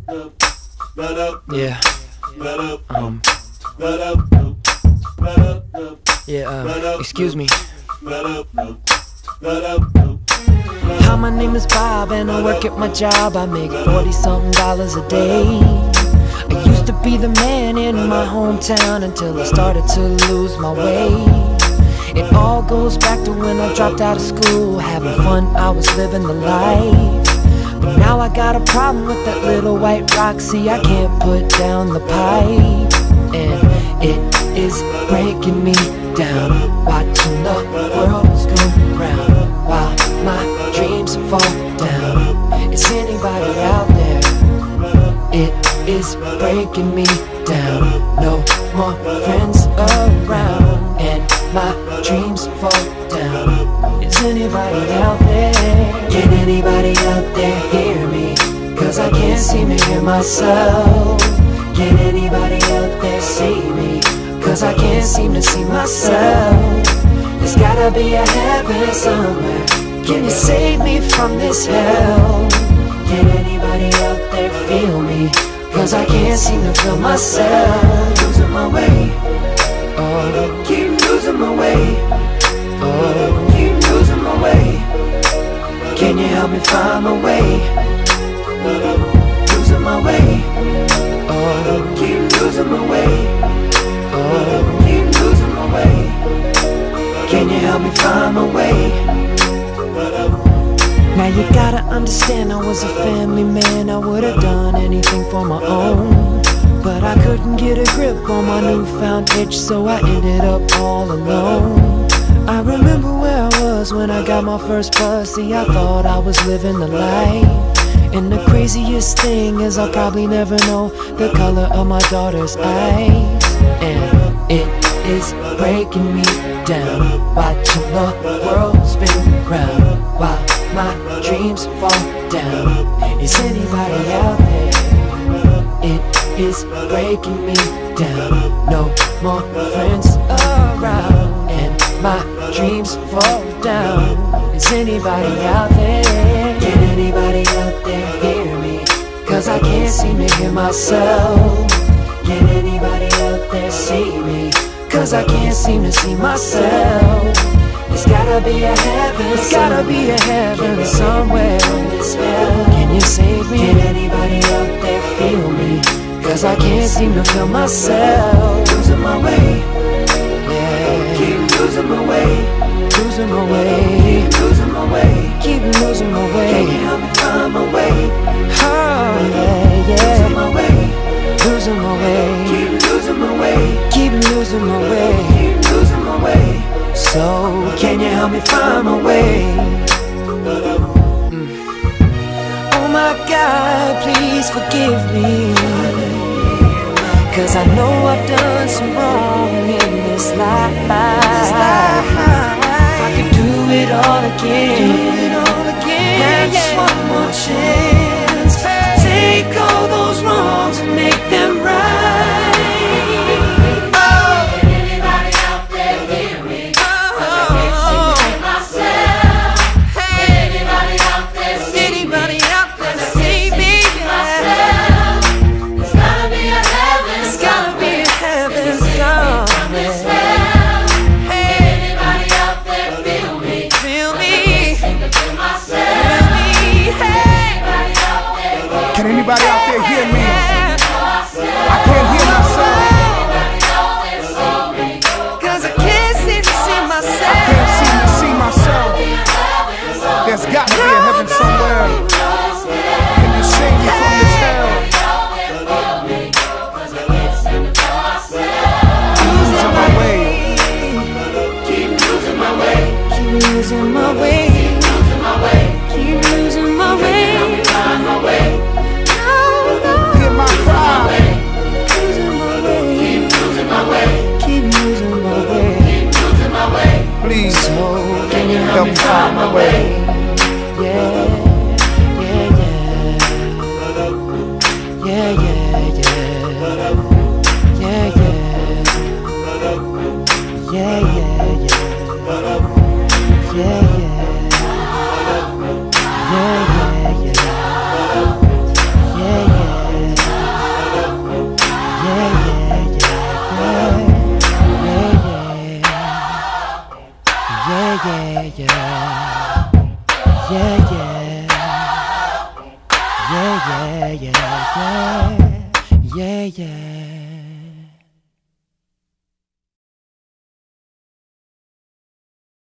Yeah. Excuse me. Hi, my name is Bob and I work at my job. I make $40-something a day. I used to be the man in my hometown until I started to lose my way. It all goes back to when I dropped out of school. Having fun, I was living the life. But now I got a problem with that little white rock. See, I can't put down the pipe, and it is breaking me down. Watching the world spin round while my dreams fall down. Is anybody out there? It is breaking me down. No more friends around, and my dreams fall down. Is anybody out there? Can anybody out there hear me? Cause I can't seem to hear myself. Can anybody out there see me? Cause I can't seem to see myself. There's gotta be a heaven somewhere. Can you save me from this hell? Can anybody out there feel me? Cause I can't seem to feel myself. Losing my way. Oh, keep losing my way. Oh, keep losing my way. Can you help me find my way? Losing my way. Oh, keep losing my way. Oh, keep losing my way. Can you help me find my way? Now you gotta understand, I was a family man. I would've done anything for my own, but I couldn't get a grip on my newfound itch, so I ended up all alone. I remember where I was when I got my first buzz. See, I thought I was living the life, and the craziest thing is I'll probably never know the color of my daughter's eyes. And it is breaking me down, watching the world spin round while my dreams fall down. Is anybody out there? It is breaking me down. No more friends around, and my dreams fall down. Is anybody out there? Can anybody out there hear me? Cause I can't seem to hear myself. Can anybody out there see me? Cause I can't seem to see myself. There's gotta be a heaven. There's gotta be a heaven somewhere in this hell. Can you save me? Can anybody out there feel me? Cause I can't seem to feel myself. Losing my way. Yeah. Keep losing my way. Losing my way. Keep losing my way. Keep losing my way. Can you help me find my way? Oh yeah, yeah. Losing my way. Losing my way. Keep losing my way. Keep losing my way. Keep losing my way. So, can you help me find my way? Oh my God, please forgive me, cause I know I've done some wrong in this life. If I could do it all again, have just one more chance, take all those wrongs and make them right. Can anybody out there hear me? I can't hear myself. Cause I can't seem to see myself. I can't seem to see myself. There's got to be a heaven somewhere. Can you save me from this hell? Losing my way. Keep losing my way. Keep losing my way. Keep losing my way. Keep losing my way. Can yeah, yeah. Yeah, yeah. Yeah, yeah, yeah, yeah. Yeah, yeah.